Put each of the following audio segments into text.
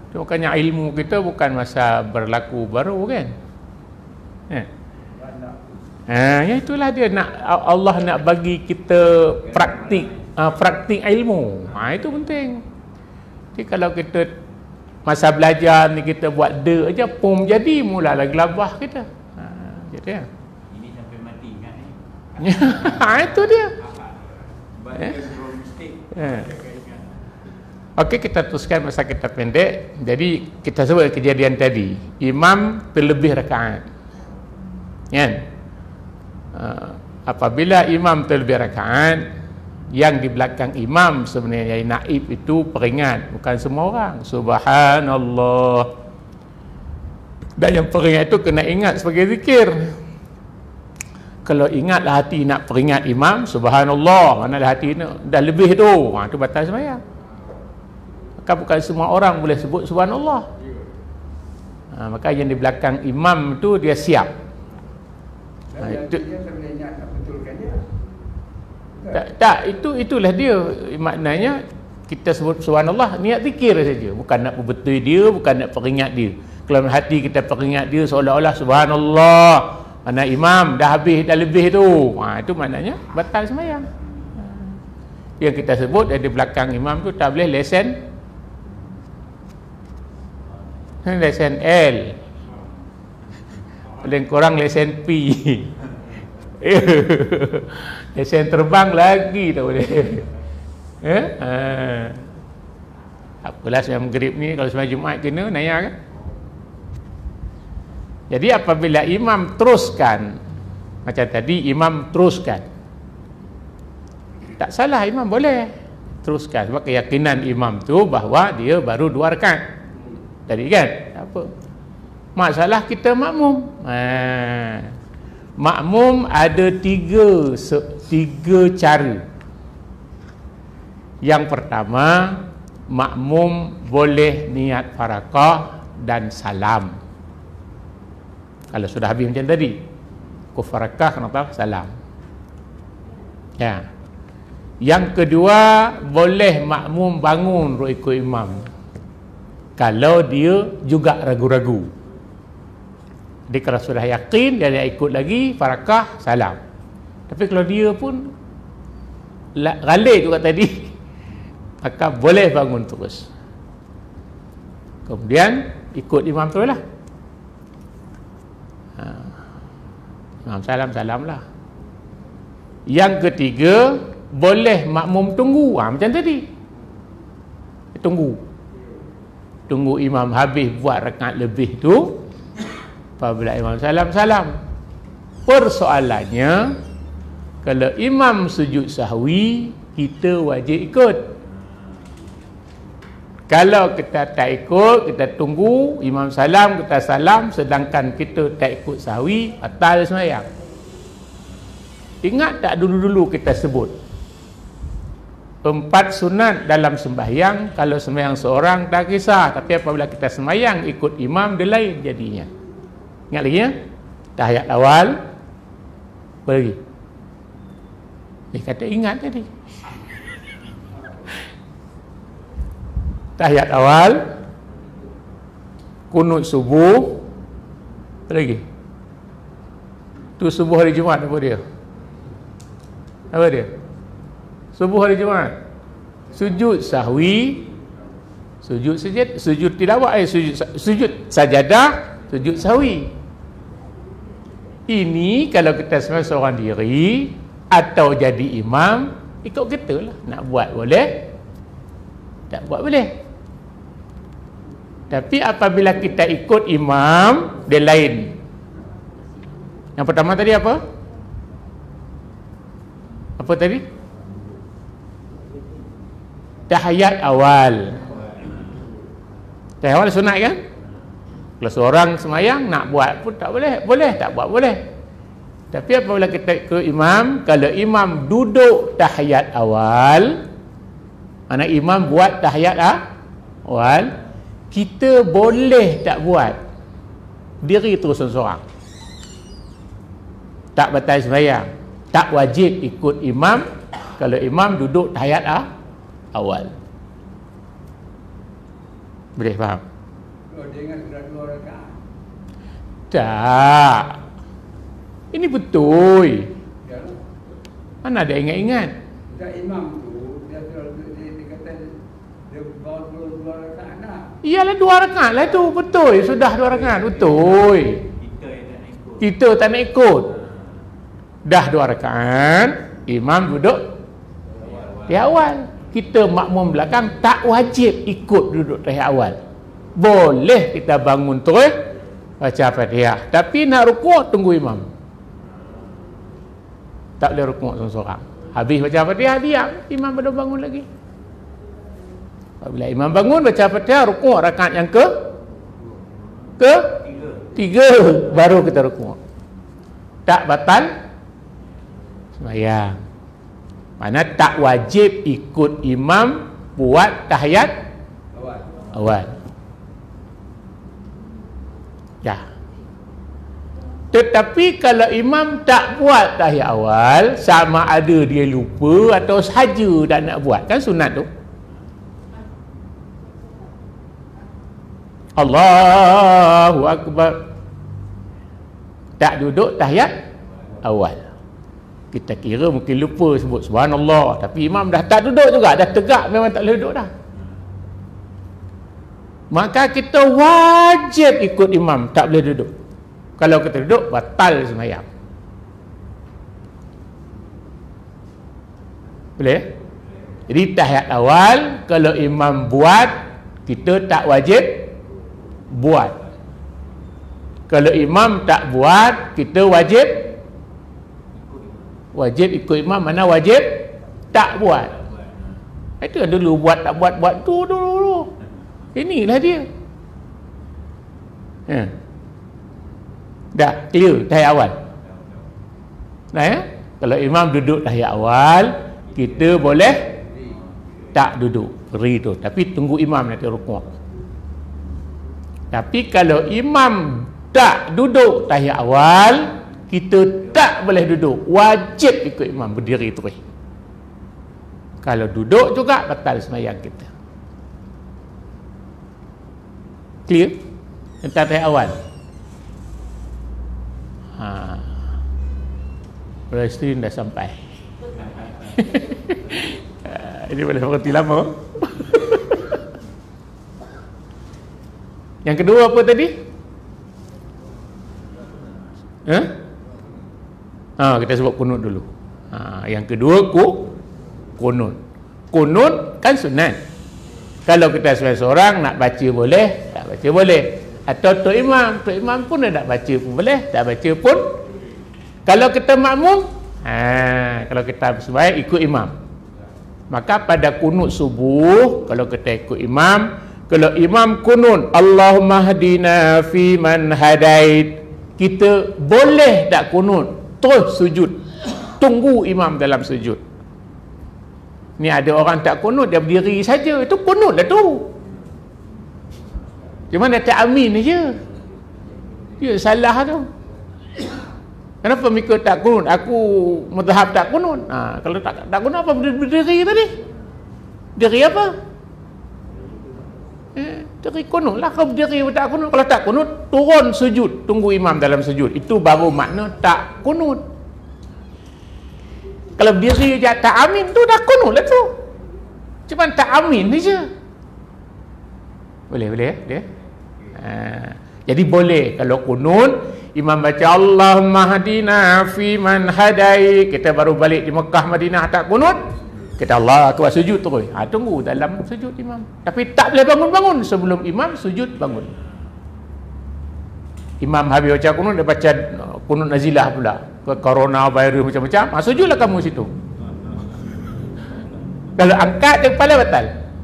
Makanya ilmu kita bukan masa berlaku baru kan. Ya itulah dia, nak Allah nak bagi kita praktik ilmu. Itu penting. Jadi kalau kita masa belajar ni kita buat aja pun jadi mulalah gelabah kita. Jadi ya. Ini sampai mati ingat ni. Itu dia. Eh? Okey, kita teruskan masa kita pendek. Jadi kita sebut kejadian tadi, imam terlebih rakaat. Kan? Apabila imam terlebih rakaat, yang di belakang imam sebenarnya yang naib itu peringat, bukan semua orang. Subhanallah. Dan yang peringat itu kena ingat sebagai zikir. Kalau ingatlah hati nak peringat imam, subhanallah, manalah hati ni dah lebih tu, itu batal sembahyang. Maka bukan semua orang boleh sebut subhanallah. Maka yang di belakang imam tu dia siap. Itu tak, itulah dia maknanya. Kita sebut subhanallah niat zikir saja, bukan nak berbetul dia, bukan nak peringat dia. Kalau hati kita peringat dia seolah-olah subhanallah, mana imam dah habis, dah lebih tu, itu maknanya batal sembahyang. Yang kita sebut di belakang imam tu tak boleh lesen L, paling kurang lesen P. Lesen terbang lagi tak boleh. Apalah sembahyang maghrib ni, kalau sembahyang Jumaat kena naya kan. Jadi apabila imam teruskan, macam tadi imam teruskan, tak salah, imam boleh teruskan sebab keyakinan imam tu bahawa dia baru 2 rakaat tadi kan. Apa masalah kita makmum? Makmum ada tiga cara. Yang pertama, makmum boleh niat farakah dan salam. Kalau sudah habis macam tadi, kufarakah kenapa salam. Ya. Yang kedua, boleh makmum bangun ikut imam kalau dia juga ragu-ragu. Jadi kalau sudah yakin dia ikut lagi, farakah, salam. Tapi kalau dia pun galik juga tadi, maka boleh bangun terus, kemudian ikut imam terus lah. Imam salam lah. Yang ketiga, boleh makmum tunggu, macam tadi, tunggu imam habis buat rakaat lebih tu, apabila imam salam. Persoalannya, kalau imam sujud sahwi, kita wajib ikut. Kalau kita tak ikut, kita tunggu imam salam, kita salam, sedangkan kita tak ikut sahwi, batal sembahyang. Ingat tak dulu-dulu kita sebut 4 sunat dalam sembahyang? Kalau sembahyang seorang tak kisah, tapi apabila kita sembahyang ikut imam, dia lain jadinya. Ingat lagi ya? Tahiyat awal, apa lagi? Kata ingat tadi. Tahiyat awal, kunut subuh, apa lagi? Tu subuh hari Jumaat, apa dia? Subuh hari Jumaat, sujud sahwi, sujud tilawah, sujud sajadah, sujud sahwi. Ini kalau kita sembahyang seorang diri atau jadi imam, ikut kita lah. Nak buat boleh, tak buat boleh. Tapi apabila kita ikut imam, dia lain. Yang pertama tadi apa? Apa tadi? Tahiyat awal. Tahiyat awal sunat kan? Kalau seorang semayang nak buat pun tak boleh, boleh tak buat boleh. Tapi apabila kita ikut imam, kalau imam duduk tahiyat awal, mana imam buat tahiyat awal, kita boleh tak buat, diri terus seorang, tak batal sembahyang, tak wajib ikut imam kalau imam duduk tahiyat awal. Boleh faham? Oh, dia ingat sudah 2 rakaat. Tak. Ini betul. Ya. Mana ada ingat-ingat? Sudah imam tu dia kata dia bawa 2 rakaat dah. Iyalah 2 rakaat lah tu. Betul. Sudah 2 rakaat. Betul. Kita yang tak nak ikut. Kita tak nak ikut. Dah 2 rakaat, imam duduk di awal. Kita makmum belakang tak wajib ikut duduk tahiyat awal. Boleh kita bangun terus baca Fatihah, tapi nak rukuk tunggu imam. Tak boleh rukuk seorang-seorang. Habis baca Fatihah diam, imam baru bangun lagi. Apabila imam bangun baca Fatihah, rukuk rakaat yang ke 3 baru kita rukuk. Tak batal sembahyang. Mana tak wajib ikut imam buat tahiyat awal. Ya. Tetapi kalau imam tak buat tahiyat awal, sama ada dia lupa atau sahaja tak nak buat, kan sunat tu. Allahu Akbar, tak duduk tahiyat awal. Kita kira mungkin lupa sebut subhanallah, tapi imam dah tak duduk juga, dah tegak, memang tak boleh duduk dah. Maka kita wajib ikut imam, tak boleh duduk. Kalau kita duduk, batal sembahyang. Boleh? Jadi tahiyat awal kalau imam buat, kita tak wajib buat. Kalau imam tak buat, kita wajib ikut imam. Mana wajib tak buat. Itu dulu buat tak buat tu dulu. Inilah dia. Dah clear tahiyat awal. Nah ya, kalau imam duduk tahiyat awal, kita boleh tak duduk, beri tu, tapi tunggu imam nanti rukuk. Tapi kalau imam tak duduk tahiyat awal, kita tak boleh duduk, wajib ikut imam, berdiri terus. Kalau duduk juga batal sembahyang kita. Clear? Tentang tahiyat awal. Palestin dah sampai. Ini boleh berhenti lama. Yang kedua apa tadi? Kita sebut kunut dulu. Yang kedua kunut. Kunut kan sunat. Kalau kita seorang nak baca boleh, tak baca boleh. Atau tok imam pun nak baca pun boleh, tak baca pun. Kalau kita makmum, kalau kita sembahyang ikut imam. Maka pada kunut subuh, kalau kita ikut imam, kalau imam kunut Allahumma hadina fi man hadait, kita boleh tak kunut, terus sujud, tunggu imam dalam sujud. Ni ada orang tak kunut, dia berdiri saja, itu kunut lah tu. Cuma dia tak amin je, dia salah tu. Kenapa mereka tak kunut? Aku mazhab tak kunut. Kalau tak kunut, apa berdiri tadi? Berdiri apa? Berdiri kunut lah. Kalau berdiri tak kunut, kalau tak kunut, turun sujud, tunggu imam dalam sujud. Itu baru makna tak kunut. Kalau berdiri je tak amin, tu dah kunut lah tu. Cuma tak amin je. Boleh ya? Jadi boleh kalau kunut, imam baca Allahumma hadina fi man hadai, kita baru balik di Mekah Madinah tak kunut, kita Allah akbar sujud terus. Tunggu dalam sujud imam. Tapi tak boleh bangun-bangun sebelum imam sujud bangun. Imam habis baca kunut, dia baca kunut nazilah pula. Corona virus macam-macam, sujudlah kamu situ. Kalau angkat dia kepala batal.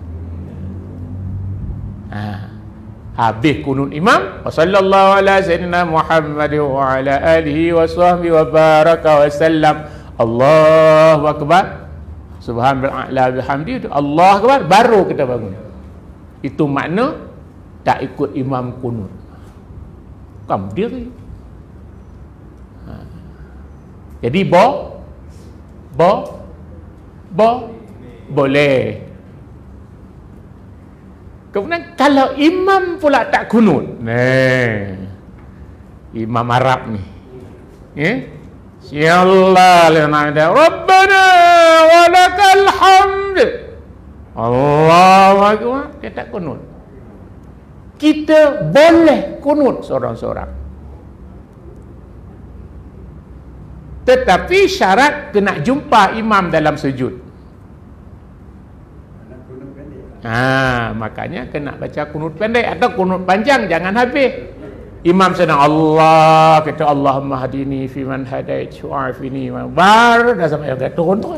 Habis kunut imam, wa sallallahu ala sayyidina Muhammad wa ala alihi wa sahbihi wa baraka wa sallam. Allahu akbar, subhanallah bihamdi, Allah akbar, baru kita bangun. Itu makna tak ikut imam kunut. Kamu diri. Jadi boleh. Kemudian kalau imam pula tak kunut, imam Arab ni, Sallallahu Rabbana walakal hamd, Allahu Akbar, dia tak kunut. Kita boleh kunut seorang-seorang, tetapi syarat kena jumpa imam dalam sujud. Makanya kena baca kunut pendek atau kunut panjang, jangan habis. Imam sedang Allah, kata Allahumma hadini fi man hadait wa'afini baru dah sampai agak turun tu.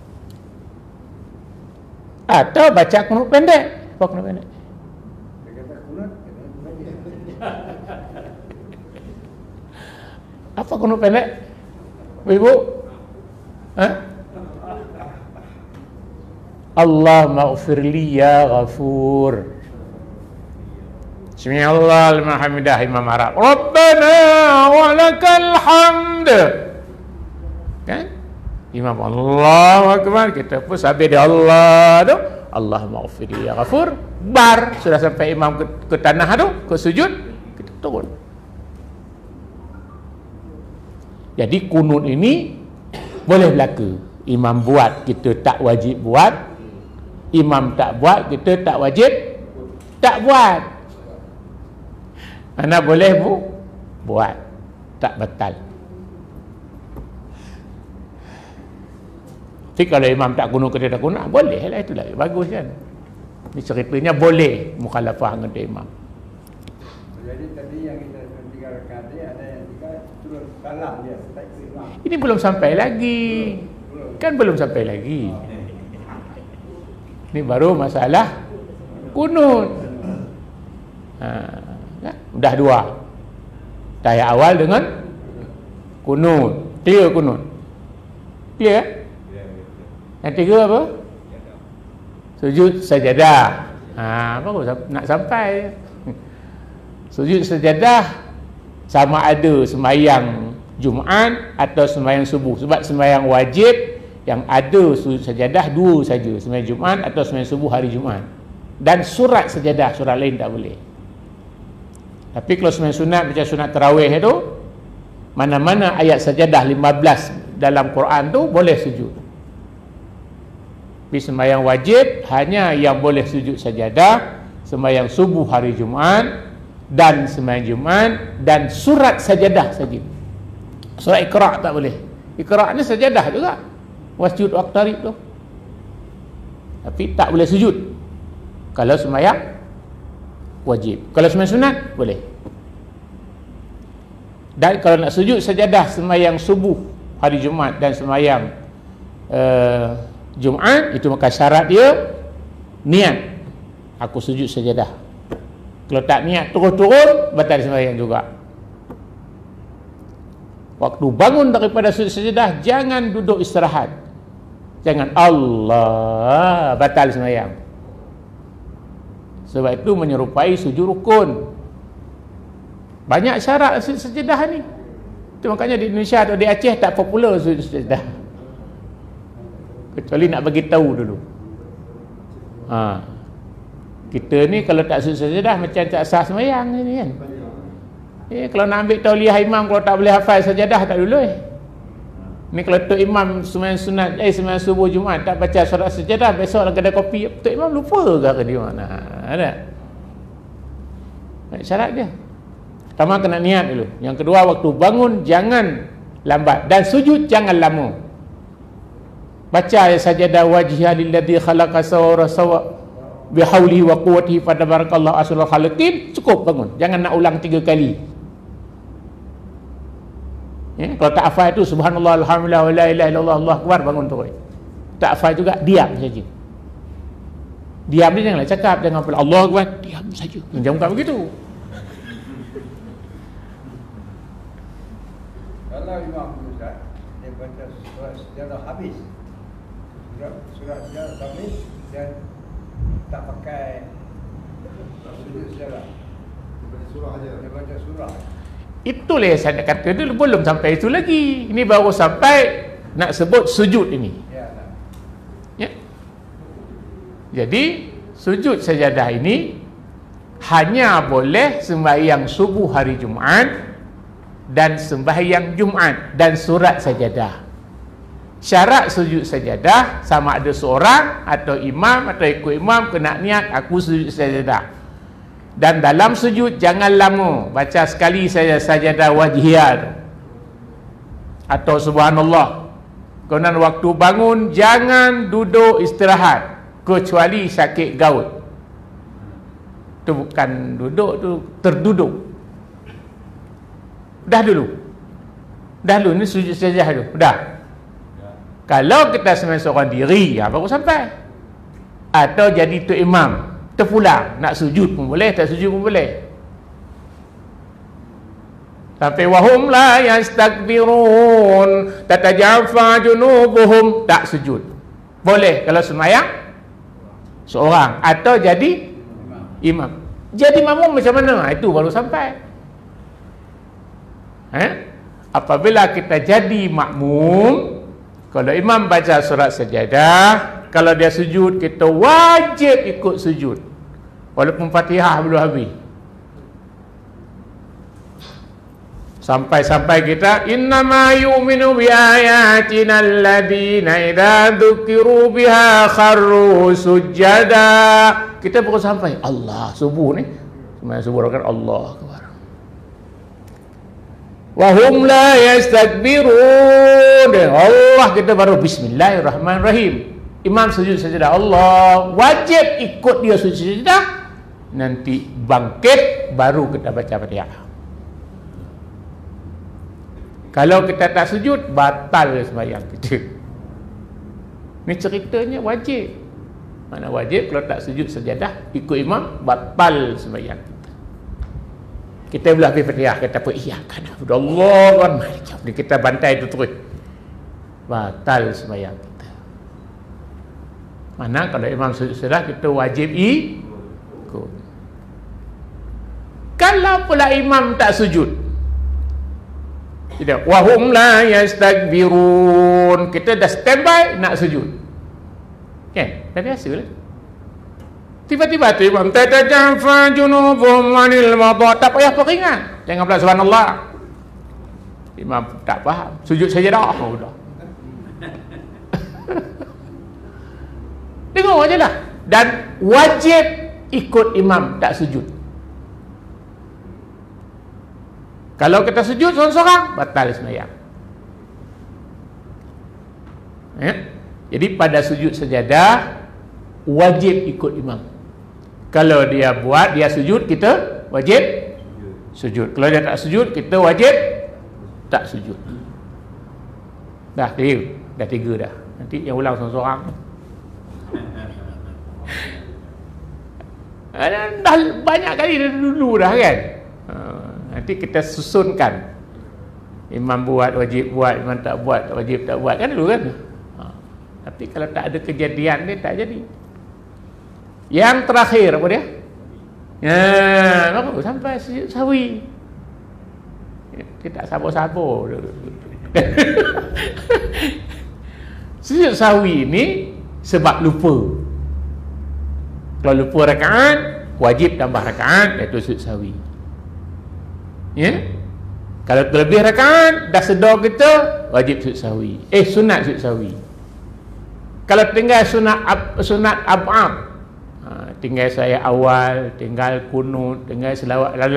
Atau baca kunut pendek. Apa kunut pendek? Apa kunut pendek? Ibu? Allahumma ghfirli ya ghafur. Bismillah al-mahamidah, imam Arab. Rabbana walakal hamd. Kan? Imam Allahu Akbar, kita pun habis dia Allah tu, Allahumma ghfirli ya ghafur. Bar sudah sampai imam ke tanah tu, ke sujud, kita turun. Jadi kunut ini boleh berlaku. Imam buat, kita tak wajib buat. Imam tak buat, kita tak wajib tak buat. Mana boleh buat, tak batal. Tapi kalau imam tak kunut, kita tak kunut, boleh lah, itu lagi bagus kan. Ini ceritanya boleh mukhalafah dengan imam. Jadi tadi yang kita tiga rakaat dia ada yang tiga turun salam dia, takbir imam. Ini belum sampai lagi. Kan belum sampai lagi. Ini baru masalah kunut. Dah dua. Tahiyat awal dengan kunut. Tiga kunut. Clear? Yang tiga apa? Sujud sajadah. Baru nak sampai. Sujud sajadah sama ada sembahyang Jumaat atau sembahyang subuh. Sebab sembahyang wajib yang ada sujud sajadah dua saja, sembahyang Jumaat atau sembahyang subuh hari Jumaat. Dan surat sajadah, surat lain tak boleh. Tapi kalau sembahyang sunat macam sunat tarawih itu, mana-mana ayat sajadah 15 dalam Quran tu boleh sujud. Tapi sembahyang wajib hanya yang boleh sujud sajadah sembahyang subuh hari Jumaat dan sembahyang Jumaat dan surat sajadah saja. Surat Iqra' tak boleh. Iqra' ni sajadah juga. Wasjud waqtarib tu. Tapi tak boleh sujud kalau sembahyang wajib. Kalau sembahyang sunat boleh. Dan kalau nak sujud sajadah sembahyang subuh hari Jumaat dan sembahyang Jumaat, itu maka syarat dia niat, aku sujud sajadah. Kalau tak niat turun-turun, batal sembahyang juga. Waktu bangun daripada sujud sajadah, jangan duduk istirahat. Jangan Allah, batal sembahyang. Sebab itu menyerupai sujud rukun. Banyak syarat sujud sajadah ni. Itu makanya di Indonesia atau di Aceh tak popular sujud sajadah. Kecuali nak bagi tahu dulu. Kita ni kalau tak sujud sajadah macam tak sah sembahyang ni kan. Kalau nak ambil tauliah imam, kalau tak boleh hafal sajadah tak dulu Ni kalau Tok Imam sembahyang sunat, sembahyang subuh Jumaat tak baca surat sajadah, besok nak kedai kopi, Tok Imam lupa ke dia mana? Ada. Syarat dia. Pertama kena niat dulu. Yang kedua, waktu bangun jangan lambat dan sujud jangan lama. Baca sajadah wajhiya lilladzi khalaqa sawara sawa bihaulihi wa quwwatihi fatabarakallahu ahsanul khaliqin, cukup bangun. Jangan nak ulang 3 kali. Kalau tak hafal itu subhanallah alhamdulillah wa la ilaha illallah Allahu akbar, bangun terus. Tak hafal juga diam saja. Diam ni janganlah cakap, jangan pula Allahu akbar, diam saja. Jangan bukan begitu. Kalau imam Ustaz dia baca surat sejarah habis, surat sejarah habis dan tak pakai sujud sejarah, dia baca surah aja, dia baca surah. Itulah yang saya nak kata dulu, belum sampai itu lagi. Ini baru sampai nak sebut sujud ini. Ya. Jadi sujud sajadah ini hanya boleh sembahyang subuh hari Jumaat dan sembahyang Jumaat dan surat sajadah. Syarat sujud sajadah sama ada seorang atau imam atau ikut imam kena niat aku sujud sajadah. Dan dalam sujud jangan lama, baca sekali saja sajadah wajhiyah atau subhanallah. Kemudian waktu bangun jangan duduk istirahat kecuali sakit gaut. Tu bukan duduk, tu terduduk. Dah dulu ni sujud sajadah tu dah. Kalau kita sembahyang seorang diri, baru sampai. Atau jadi tu imam, terpulang, nak sujud pun boleh, tak sujud pun boleh. Sampai wahum la yastakbirun tatajafa junubuhum, tak sujud. Boleh kalau sembahyang seorang atau jadi imam. Jadi makmum macam mana? Itu baru sampai. Apabila kita jadi makmum, kalau imam baca surat sajadah, kalau dia sujud, kita wajib ikut sujud walaupun Fatihah belum habis. Sampai-sampai kita innama yu'minu bi ayatina alladhina idza dzukiru biha kharru sujada. Kita baru sampai Allah subuh ni. Sembahyang subuh kan Allah akbar. Wa hum la yastakbirun. Allah kita baru bismillahirrahmanirrahim. Imam sujud sajadah, Allah wajib ikut dia sujud sajadah. Nanti bangkit baru kita baca Fatihah. Kalau kita tak sujud, batal sembahyang kita. Ni ceritanya wajib. Mana wajib kalau tak sujud sajadah ikut imam, batal sembahyang kita. Kita belah habis Fatihah, kata apa? Iya kan, Allah kan, mari kita bantai itu terus. Batal sembahyang kita. Mana kalau imam sujud sajadah, kita wajib ikut. Kalau pula imam tak sujud, tidak, wahum la yastakbirun, kita dah standby nak sujud. Dah biasa lah. Tiba-tiba tu imam tatajafa junubuhum anil madha, tak payah peringat, jangan pula subhanallah. Imam tak faham, sujud saja dah. Udah. Tengok aja lah. Dan wajib ikut imam tak sujud. Kalau kita sujud seorang-seorang, batal sembahyang. Jadi pada sujud sajadah wajib ikut imam. Kalau dia buat, dia sujud, kita wajib sujud. Kalau dia tak sujud, kita wajib tak sujud. Dah tiga dah. Nanti yang ulang seorang-seorang. Dah banyak kali dah dulu dah kan. Nanti kita susunkan. Imam buat, wajib buat. Imam tak buat, wajib tak buat. Kan dulu kan. Tapi kalau tak ada kejadian dia, tak jadi. Yang terakhir apa dia? Baru sampai sujud sahwi. Dia tak sabar-sabar. Sujud sahwi ni sebab lupa. Kalau lupa rakaat, wajib tambah rakaat, iaitu sujud sahwi. Kalau terlebih rakaat, dah sedar kita, wajib sujud sahwi. Sunat sujud sahwi. Kalau tinggal sunat ab'ad, tinggal saya awal, tinggal kunut, tinggal selawat, ada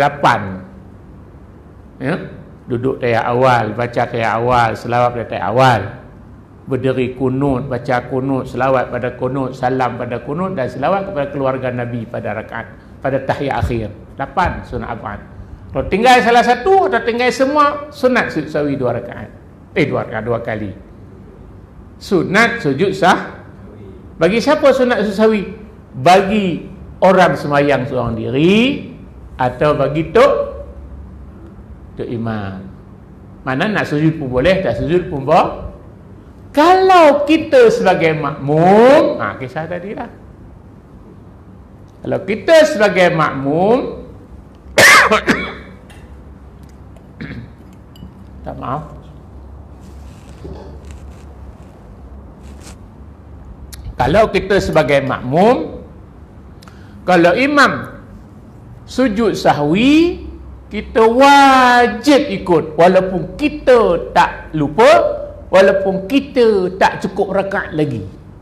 8. Duduk tayat awal, baca tayat awal, selawat pada tayat awal, berdiri kunut, baca kunut, selawat pada kunut, salam pada kunut, dan selawat kepada keluarga Nabi pada rakaat, pada tahiyat akhir. 8 sunat ab'ad. Kalau tinggal salah satu atau tinggal semua, sunat sujud sahwi 2 rakaat. 2 rakaat, 2 kali. Sunat sujud sah. Bagi siapa sunat sujud sahwi? Bagi orang sembahyang seorang diri atau bagi tok imam. Mana nak sujud pun boleh, tak sujud pun boleh. Kalau kita sebagai makmum, kisah tadi lah. Kalau kita sebagai makmum tak maaf, kalau kita sebagai makmum, kalau imam sujud sahwi kita wajib ikut walaupun kita tak lupa, walaupun kita tak cukup rakaat lagi.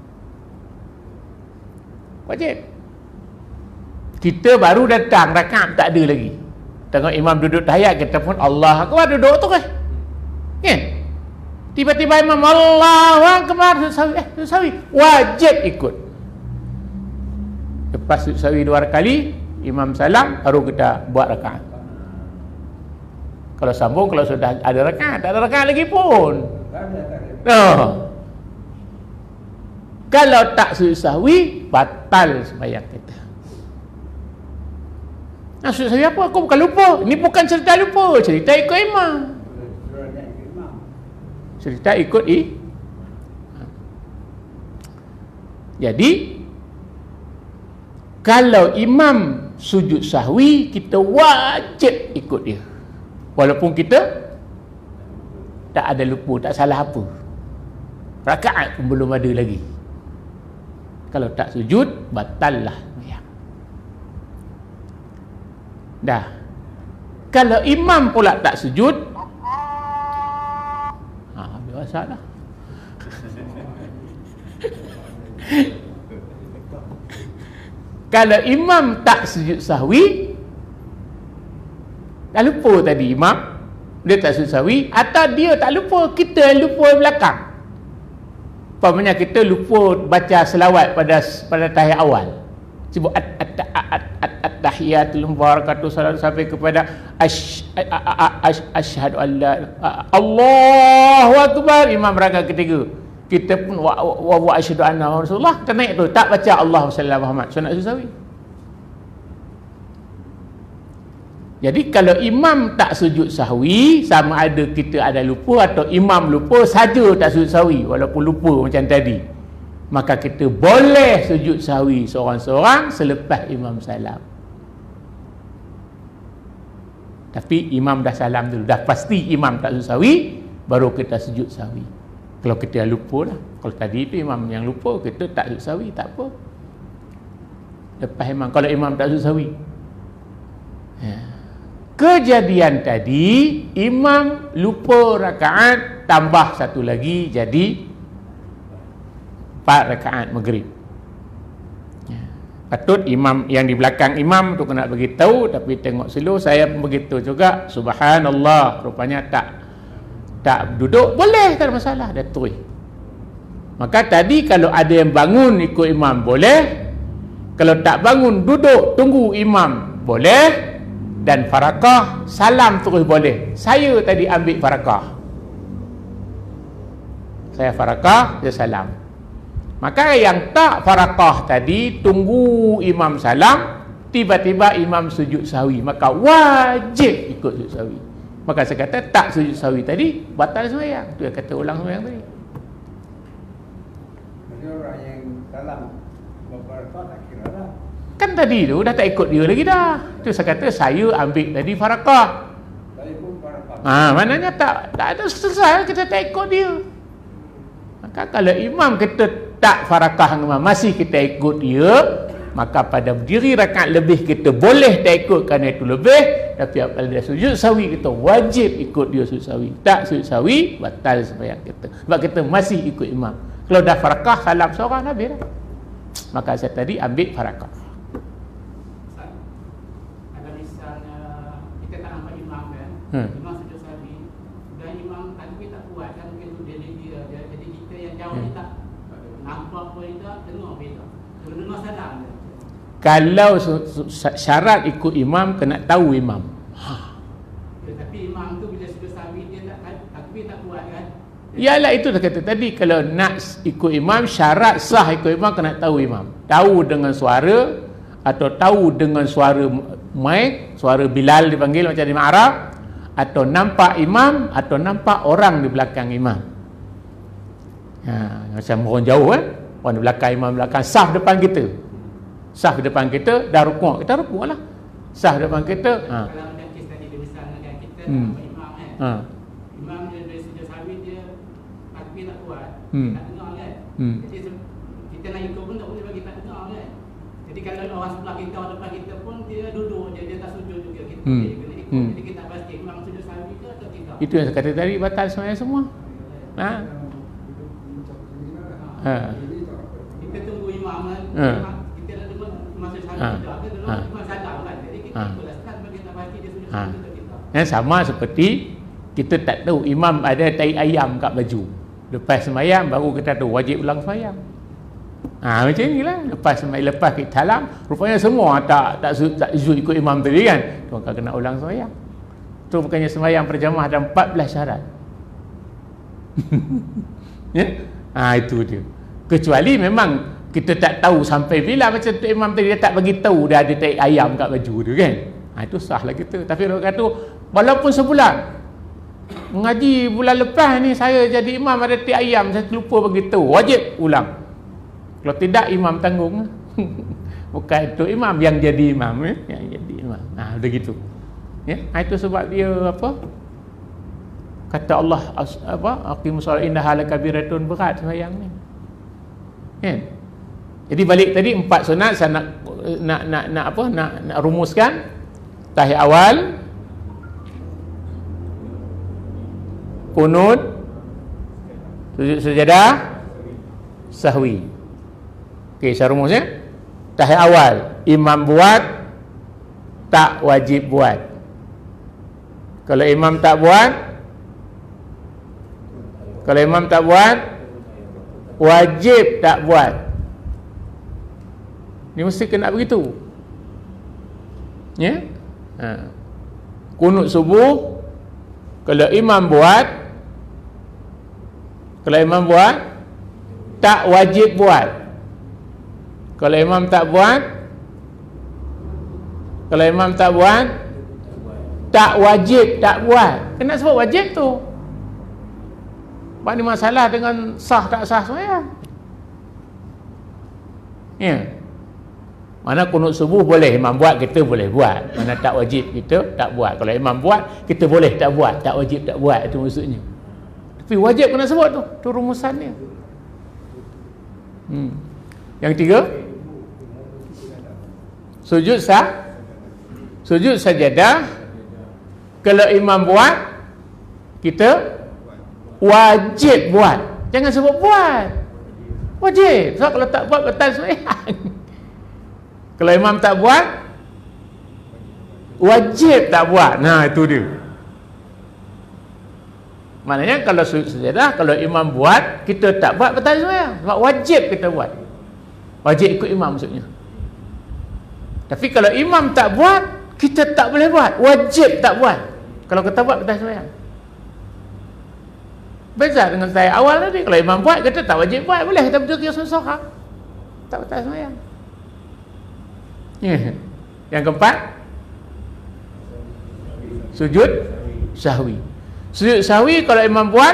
Wajib. Kita baru datang, rakaat tak ada lagi. Tengok imam duduk tahiyat, kita pun Allah Akbar, duduk tu kan. Kan? Tiba-tiba imam Allahu Akbar, sujud sahwi, wajib ikut. Lepas sujud sahwi 2 kali, imam salam, baru kita buat rakaat. Kalau sambung, kalau sudah ada rakaat, tak ada rakaat lagi pun. Kalau tak sujud sahwi, batal sembahyang kita. Nah, sujud sahwi apa? Aku bukan lupa. Ini bukan cerita lupa, cerita ikut imam. Cerita ikut Jadi kalau imam sujud sahwi, kita wajib ikut dia. Walaupun kita tak ada lupa, tak salah apa. Rakaat pun belum ada lagi. Kalau tak sujud, batal lah. Dah. Kalau imam pula tak sujud, biasa dah. Kalau imam tak sujud sahwi, dah lupa tadi imam, dia tak sujud sahwi, atau dia tak lupa, kita yang lupa belakang. Umpamanya kita lupa baca selawat pada tahiyat awal. Sebut at-tahiyatul mubarakatuh salam sampai kepada asyhadu an la Allahu akbar, imam rakaat ketiga. Kita pun wa asyhadu anna Rasulullah, kita naik tu tak baca Allahu sallallahu Muhammad, sunat susawi. Jadi kalau imam tak sujud sahwi, sama ada kita ada lupa atau imam lupa saja tak sujud sahwi, walaupun lupa macam tadi, maka kita boleh sujud sahwi seorang-seorang selepas imam salam. Tapi imam dah salam dulu, dah pasti imam tak sujud sahwi, baru kita sujud sahwi. Kalau kita lupa lah. Kalau tadi tu imam yang lupa, kita tak sujud sahwi, tak apa. Lepas imam, kalau imam tak sujud sahwi, kejadian tadi imam lupa rakaat, tambah satu lagi, jadi 4 rakaat maghrib. Patut imam yang di belakang imam tu kena beritahu, tapi tengok slow, saya pun begitu juga. Subhanallah, rupanya tak duduk, boleh, tak ada masalah, dah terus. Maka tadi kalau ada yang bangun ikut imam boleh, kalau tak bangun duduk tunggu imam boleh, dan farakah salam terus boleh. Saya tadi ambil farakah, saya farakah, saya salam. Maka yang tak farakah tadi tunggu imam salam, tiba-tiba imam sujud sahwi, maka wajib ikut sujud sahwi. Maka saya kata tak sujud sahwi tadi batal sembahyang. Tu yang kata ulang sembahyang tadi. Jadi orang yang salam berfarakah tak kira lah. Kan tadi tu dah tak ikut dia lagi dah. Tu saya kata saya ambil tadi farakah. Saya pun farakah. Maknanya tak ada selesai, kita tak ikut dia. Maka kalau imam kita tak farakah dengan imam, masih kita ikut dia, maka pada berdiri rakaat lebih kita boleh tak ikut kerana itu lebih. Tapi apabila dia sujud sahwi, kita wajib ikut dia sujud sahwi. Tak sujud sahwi, batal sembahyang kita. Sebab kita masih ikut imam. Kalau dah farakah, salam seorang, habis dah. Maka saya tadi ambil farakah. Kalau misalnya kita tak nampak imam kan, imam sujud sahwi, dan imam takbir tak kuat kan, mungkin jadi kita yang jauh ni tak nampak pun tak, dengar pun tak. Kalau dengar salam je. Kalau syarat ikut imam, kena tahu imam. Tapi imam tu bila sujud sahwi dia takbir tak kuat kan. Yalah, itu dah kata tadi, kalau nak ikut imam, syarat sah ikut imam kena tahu imam. Tahu dengan suara, atau tahu dengan suara mic, suara Bilal dipanggil macam di Arab, atau nampak imam, atau nampak orang di belakang imam. Macam orang jauh orang di belakang imam, belakang saf depan kita. Saf depan kita dah rukuk, kita rukuk lah. Saf depan kita. Kalau macam kes tadi dia misalnya kan, kita nampak imam kan. Imam dia dari sujud sahwi dia takbir tak kuat, tak dengar kan. Jadi kita nak ikut pun tak boleh bagi tak dengar kan. Jadi kalau orang sebelah kita, orang depan kita pun dia duduk je, dia Jadi kita pasti imam sujud sahwi ke atau tidak? Itu yang saya kata tadi, batal sembahyang semua. Kita tunggu imam kan. Kita dah dengar masa sahwi kita ada dalam imam sadar kan. Jadi kita boleh start bagi kita pasti dia sujud sahwi ke kita. Sama seperti kita tak tahu imam ada tai ayam kat baju. Lepas sembahyang baru kita tahu wajib ulang sembahyang. Macam inilah. Lepas kita salam, rupanya semua tak ikut imam tadi kan. Tu akan kena ulang sembahyang. Tu bukannya sembahyang berjamaah ada 14 syarat. Ya? Itu dia. Kecuali memang kita tak tahu sampai bila, macam tu imam tadi dia tak bagi tahu dia ada tai ayam kat baju tu kan. Itu sahlah kita. Tapi kalau kata walaupun sebulan mengaji bulan lepas ni saya jadi imam ada tai ayam, saya terlupa bagi tahu, wajib ulang. Kalau tidak imam tanggung. Bukan itu imam yang jadi imam, yang jadi imam. Begitu. Ya, itu sebab dia apa? Kata Allah aqimus shalah innaha lakabiratun, berat sembahyang ni. Kan? Jadi balik tadi 4 sunat saya nak rumuskan. Tahiyat awal, qunut, sujud sajadah, sahwi. Okey, saya rumus ya. Tahiyat awal imam buat, tak wajib buat. Kalau imam tak buat, wajib tak buat. Ni mesti kena begitu. Ya? Qunut subuh kalau imam buat, tak wajib buat. Kalau imam tak buat, tak wajib tak buat. Kena sebut wajib tu. Apa ni masalah dengan sah tak sah sembahyang? Ya. Mana qunut subuh boleh imam buat, kita boleh buat. Mana tak wajib, kita tak buat. Kalau imam buat, kita boleh tak buat. Tak wajib tak buat, itu maksudnya. Tapi wajib kena sebut tu. Tu rumusannya. Yang 3, sujud sajadah. Kalau imam buat, kita wajib buat. Jangan sebut buat. Wajib. Sebab kalau tak buat, batal sembahyang. Kalau imam tak buat, wajib tak buat. Itu dia. Maknanya kalau sujud sajadah, kalau imam buat, kita tak buat, batal sembahyang. Sebab wajib kita buat. Wajib ikut imam maksudnya. Tapi kalau imam tak buat, kita tak boleh buat. Wajib tak buat. Kalau kita buat, batal sembahyang. Beza dengan saya awal tadi. Kalau imam buat, kita tak wajib buat. Boleh kita berdiri susah. Tak batal sembahyang. Yang keempat, sujud sahwi. Sujud sahwi kalau imam buat,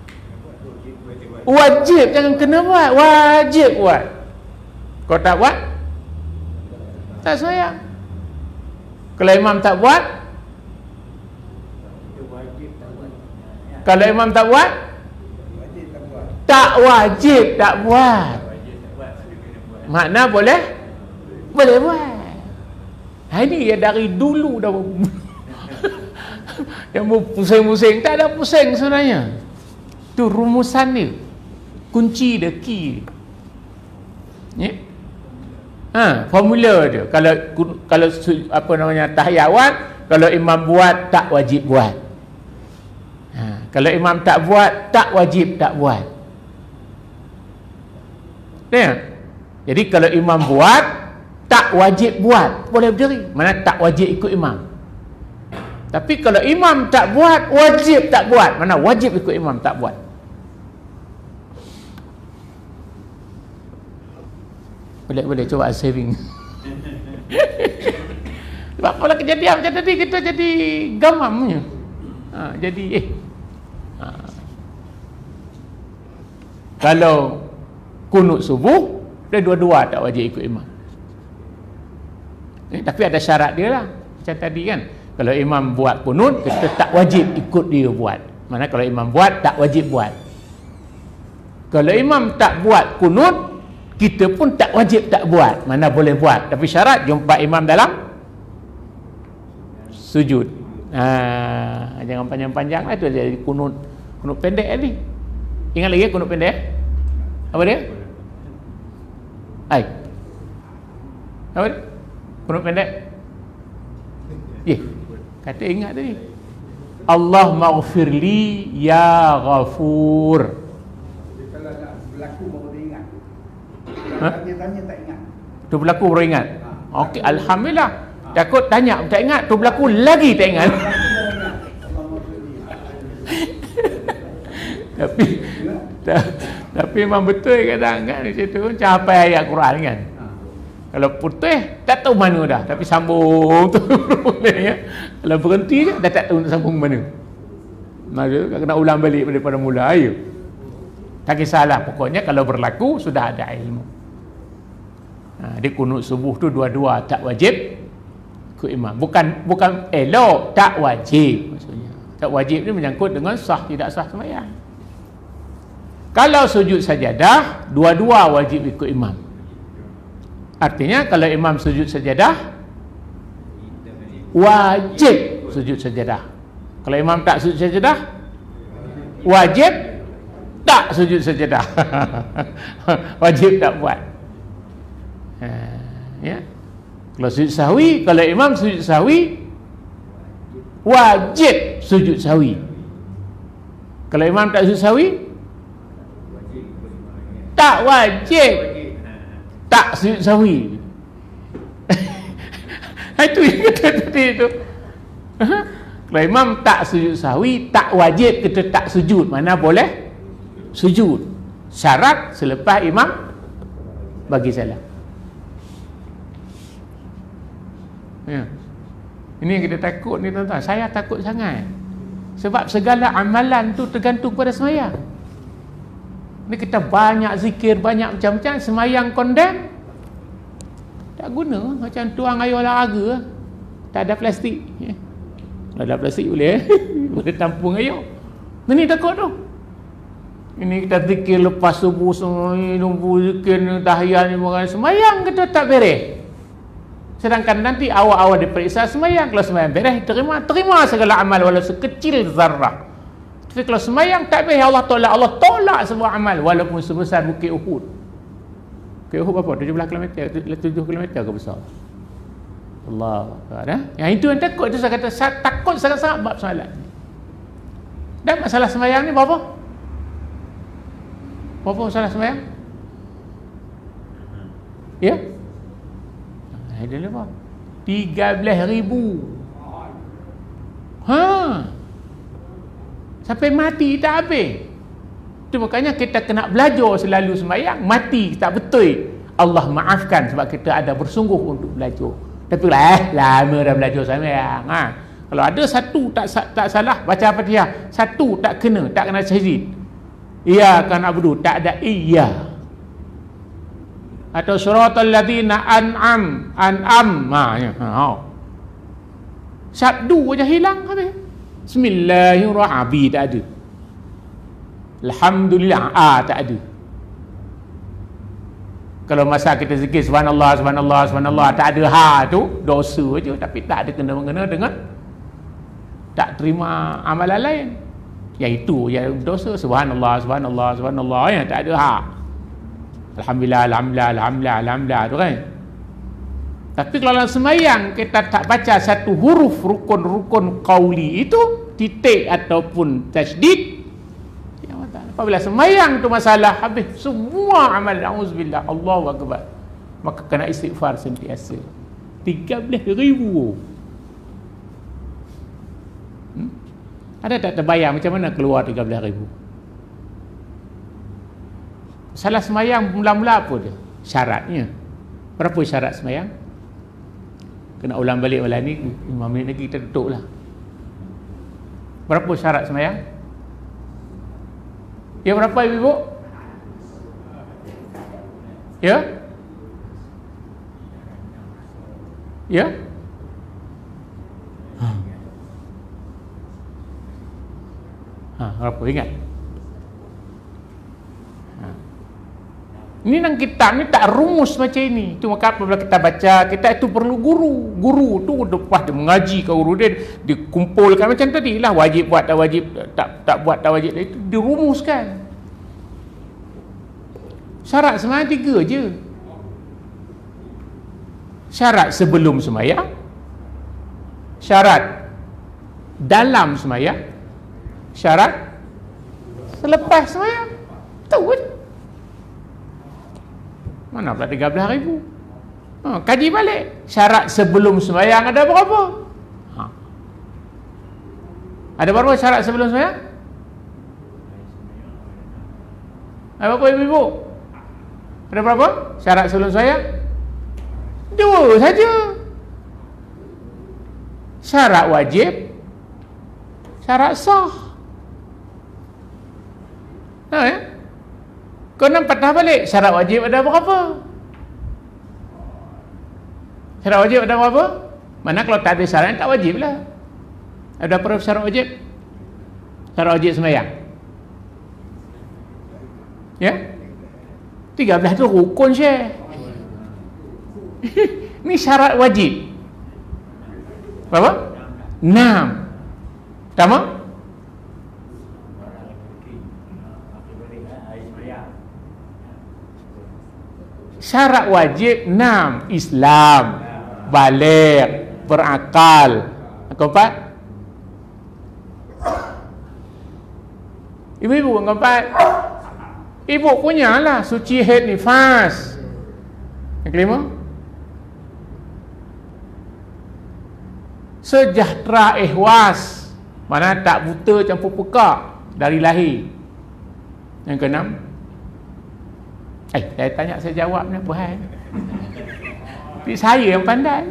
wajib, jangan kena buat, wajib buat. Kalau tak buat, tak sembahyang. Kalau imam tak buat, tak wajib tak buat. Makna boleh buat. Ini ya dari dulu dah. Yang pusing-pusing, tak ada pusing sebenarnya. Tu rumusan dia. Kunci dia, key. Ya. Formula dia. Kalau tahiyat awal, kalau imam buat, tak wajib buat. Kalau imam tak buat, tak wajib tak buat. Ya. Jadi kalau imam buat, tak wajib buat, boleh berdiri. Mana tak wajib ikut imam. Tapi kalau imam tak buat, wajib tak buat. Mana wajib ikut imam, tak buat. Boleh coba saving. Sebab kalau kejadian macam tadi, kita jadi gamamnya. Kalau qunut subuh, dia dua-dua tak wajib ikut imam. Tapi ada syarat dia lah. Macam tadi kan, kalau imam buat qunut, kita tak wajib ikut dia buat. Mana kalau imam buat, tak wajib buat. Kalau imam tak buat qunut, kita pun tak wajib tak buat. Mana boleh buat. Tapi syarat jumpa imam dalam sujud. Jangan panjang-panjang lah, itu jadi kunut pendek ni. Ingat lagi kunut pendek? Apa dia? Apa dia? Kunut pendek? Kata ingat tadi. Allah maghfirli ya ghafur. Kalau nak berlaku baru dia ingat. Tanya tak ingat. Tu berlaku baru ingat. Okey, alhamdulillah. Takut tanya tak ingat, tu berlaku lagi tak ingat. Tapi memang betul kadang kan macam tu, macam apa ayat Quran kan. Kalau putih tak tahu mana dah, tapi sambung tu. Kalau berhenti je dah tak tahu nak sambung mana. Maksud kena ulang balik daripada mula ayo. Tak kisahlah, pokoknya kalau berlaku sudah ada ilmu. Di kunut subuh tu dua-dua tak wajib ikut imam. Bukan elok, tak wajib maksudnya. Tak wajib ni menyangkut dengan sah tidak sah sembahyang. Kalau sujud sajadah, dua-dua wajib ikut imam. Artinya kalau imam sujud sajadah, wajib sujud sajadah. Kalau imam tak sujud sajadah, wajib tak sujud sajadah. Wajib tak buat. Ya. Kalau sujud sahwi, kalau imam sujud sahwi, wajib sujud sahwi. Kalau imam tak sujud sahwi, tak wajib tak sujud sahwi. Itu yang kata tadi tu. Kalau imam tak sujud sahwi, tak wajib kita tak sujud. Mana boleh sujud. Syarat selepas imam bagi salam. Ya. Ini yang kita takut ni tuan-tuan. Saya takut sangat. Sebab segala amalan tu tergantung pada sembahyang. Ni kita banyak zikir, banyak macam-macam, sembahyang condemn tak guna, macam tuang air olahraga tak ada plastik. Kalau ada plastik boleh boleh tampung air. Ini takut tu. Ini kita zikir lepas subuh semua, nunggu zikir tahiyat ni sembahyang kita tak beres. Sedangkan nanti awal-awal diperiksa sembahyang, kalau sembahyang beres terima segala amal walau sekecil zarrah. Tapi kalau sembahyang tak beres, Allah tolak semua amal walaupun sebesar bukit Uhud. Bukit Uhud berapa? 17 km, 7 km ke besar? Allah Akbar. Yang itu yang takut, itu saya kata saya takut sangat-sangat bab solat. Dan masalah sembahyang ni berapa? Berapa masalah sembahyang? Ya? Ada berapa? 13,000. Sampai mati tak habis. Itu makanya kita kena belajar selalu sembahyang. Mati tak betul, Allah maafkan sebab kita ada bersungguh untuk belajar. Tapi lama dah belajar sembahyang. Kalau ada satu tak salah baca Fatihah, satu tak kena syahid, iya kan abdu tak ada iya. Atau suratal ladzina an'am. Sabdu aja hilang habis. Bismillahirrahmanirrahim tak ada. Alhamdulillah tak ada. Kalau masa kita zikir subhanallah tak ada tu dosa je, tapi tak ada kena-mengena dengan tak terima amalan lain. Iaitu yang dosa subhanallah yang tak ada Alhamdulillah tu kan. Tapi kalau dalam sembahyang kita tak baca satu huruf rukun qauli itu, titik ataupun tasydid, apabila sembahyang tu masalah, habis semua amal. Auzubillah, Allahu akbar. Maka kena istighfar sentiasa. 13,000. Ada tak terbayang macam mana keluar 13,000? Salah sembahyang mula-mula apa dia? Syaratnya. Berapa syarat sembahyang? Kena ulang balik malam ni, 5 minit lagi kita tutup lah. Berapa syarat sembahyang? Ya, berapa ibu? Ya? Ya? Berapa? Ingat? Ini dalam kitab ni tak rumus macam ini. Itu maka apabila kita baca, kita itu perlu guru. Guru tu lepas dia mengaji ke guru dia, dikumpulkan macam tadi lah, wajib buat tak wajib, tak buat tak wajib, itu dirumuskan. Syarat semayang 3 je. Syarat sebelum semayang, syarat dalam semayang, syarat selepas semayang. Tahu kan? Mana pula 13,000? Kaji balik. Syarat sebelum sembahyang ada berapa? Ada berapa syarat sebelum sembahyang? Ada berapa ibu-ibu? Ada berapa syarat sebelum sembahyang? 2 saja. Syarat wajib, syarat sah. Ya? Kau nampak patah balik. Syarat wajib ada berapa? Syarat wajib ada berapa? Mana kalau tak ada syarat, tak wajib lah. Ada berapa syarat wajib? Syarat wajib sembahyang, ya? 13 tu rukun Syekh. Ni syarat wajib berapa? 6. Pertama, syarat wajib 6. Islam, baligh, berakal. Keempat, ibu-ibu. Keempat, ibu punya lah suci haid nifas. Yang kelima, sejahtera ihwas, mana tak buta campur pekak dari lahir. Yang keenam, saya tanya, saya jawab ni apa hal? Tapi saya yang pandai.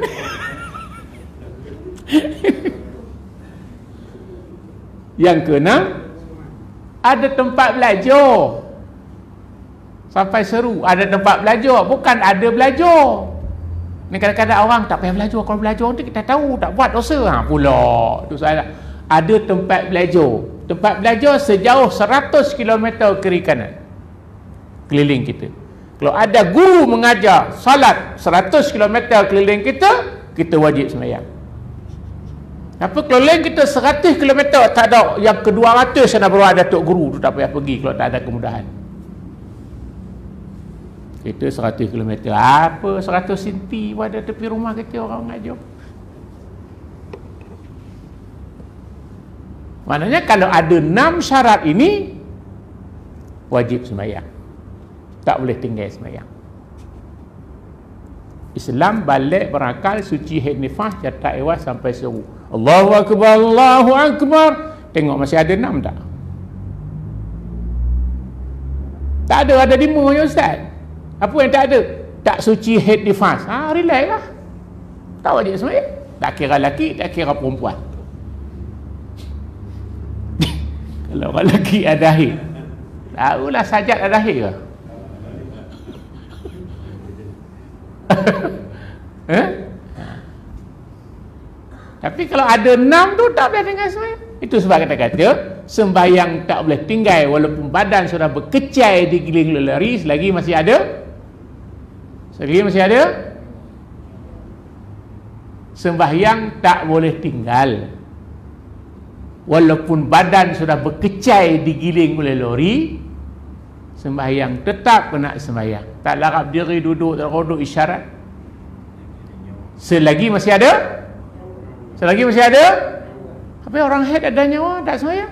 Yang keenam, ada tempat belajar. Sampai seru, ada tempat belajar, bukan ada belajar. Ni kadang-kadang orang tak payah belajar. Kalau belajar nanti kita tahu, tak buat dosa. Pula tu saya. Ada tempat belajar. Tempat belajar sejauh 100 km kiri kanan keliling kita. Kalau ada guru mengajar salat 100 km keliling kita, kita wajib sembahyang. Apa keliling kita 100 km tak ada, yang ke-200 sana baru ada tok guru tu, tak payah pergi kalau tak ada kemudahan. Kita 100 km apa 100 senti pada tepi rumah kita orang mengajar. Maknanya kalau ada 6 syarat ini, wajib sembahyang, tak boleh tinggal sembahyang. Islam, balik, berakal, suci haid nifas, catat ihwas sampai seru. Allahu Akbar, Allahu Akbar. Tengok masih ada 6 tak? Tak ada 5 ya Ustaz. Apa yang tak ada? Tak suci haid nifas. Relax lah, tak wajib sembahyang. Tak kira lelaki, tak kira perempuan. Kalau orang lelaki ada haid, tahulah sajad ada haid ke? Tapi kalau ada 6 tu tak boleh tinggal sembahyang. Itu sebab kata-kata sembahyang tak boleh tinggal walaupun badan sudah berkecai digiling lelari, selagi masih ada, sembahyang tak boleh tinggal walaupun badan sudah berkecai digiling oleh lori. Sembahyang tetap kena sembahyang. Tak larap diri, duduk, terkodok, isyarat. Selagi masih ada. Tapi orang haid ada nyawa, tak sembahyang.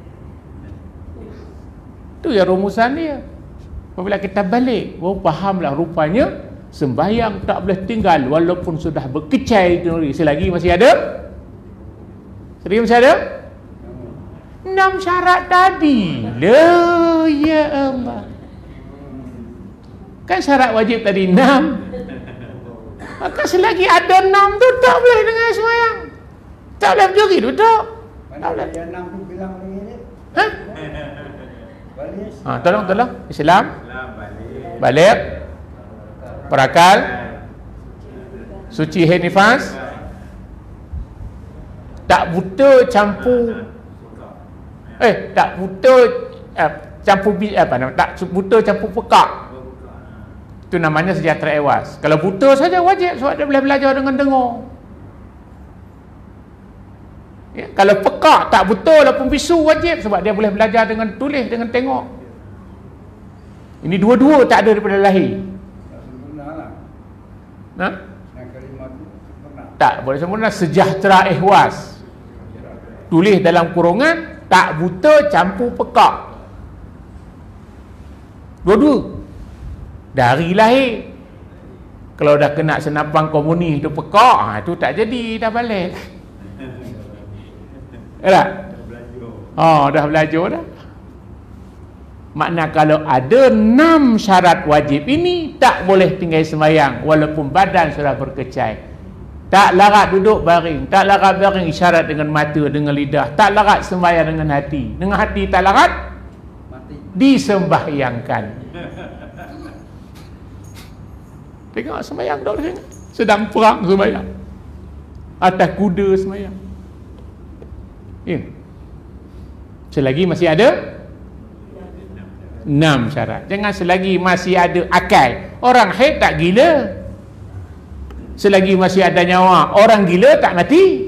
Itu ya rumusan dia. Apabila kita balik, fahamlah rupanya sembahyang tak boleh tinggal walaupun sudah berkecai diri. Selagi masih ada. 6 syarat tadi. La ya Allah. Kan syarat wajib tadi 6. Maka selagi ada 6 tu tak boleh dengan sembahyang. Tak boleh berdiri duduk. Tak boleh. Yang 6 tu bilang lagi ni. Tolong. Islam, balik, berakal, suci haid nifas, tak buta campur tak buta campur tak buta campur pekak. Itu namanya sejahtera ewas. Kalau buta saja wajib sebab dia boleh belajar dengan dengar. Ya, kalau pekak tak buta walaupun bisu wajib sebab dia boleh belajar dengan tulis, dengan tengok. Ini dua-dua tak ada daripada lahir. Tak sempurna lah. Nah, Yang kelima tu sempurna. tak boleh sempurna. Sejahtera ihwas. Tulis dalam kurungan, tak buta campur pekak. Dua-dua. Dari lahir. Kalau dah kena senapan komunis tu pekak, tu tak jadi, dah balik. Tak? Dah belajar dah. Makna kalau ada 6 syarat wajib ini, tak boleh tinggal sembahyang walaupun badan sudah berkecai. Tak larat duduk baring, tak larat baring isyarat dengan mata, dengan lidah, tak larat sembahyang dengan hati. Dengan hati tak larat, Mati. disembahyangkan. Tengok sembahyang dok tengok. Sedang perang sembahyang. Atas kuda sembahyang. Ya. Selagi masih ada 6 syarat. Jangan selagi masih ada akal. Orang haid tak gila. Selagi masih ada nyawa, orang gila tak mati.